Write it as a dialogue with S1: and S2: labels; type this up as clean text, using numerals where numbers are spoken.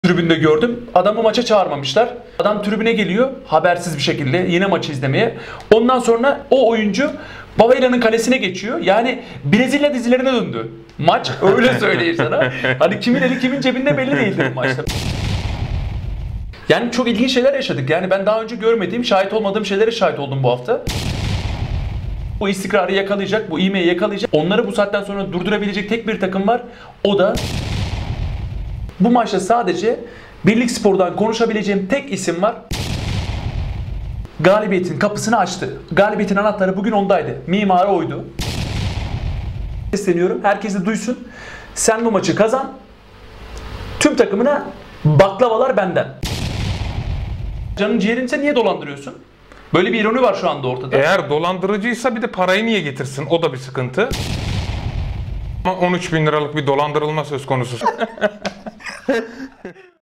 S1: tribünde gördüm. Adamı maça çağırmamışlar. Adam tribüne geliyor habersiz bir şekilde yine maçı izlemeye. Ondan sonra o oyuncu Babayra'nın kalesine geçiyor. Yani Brezilya dizilerine döndü. Maç öyle söyleyeyim sana. Hani kimin eli kimin cebinde belli değildi bu maçta. Yani çok ilginç şeyler yaşadık. Yani ben daha önce görmediğim, şahit olmadığım şeylere şahit oldum bu hafta. Bu istikrarı yakalayacak, bu ivmeyi yakalayacak. Onları bu saatten sonra durdurabilecek tek bir takım var. O da bu maçta sadece Birlikspor'dan konuşabileceğim tek isim var. Galibiyetin kapısını açtı. Galibiyetin anahtarı bugün ondaydı. Mimarı oydu. Sesleniyorum. Herkes de duysun. Sen bu maçı kazan. Tüm takımına baklavalar benden. Canın ciğerini sen niye dolandırıyorsun? Böyle bir ironi var şu anda ortada.
S2: Eğer dolandırıcıysa bir de parayı niye getirsin? O da bir sıkıntı. Ama 13.000 liralık bir dolandırılma söz konusu.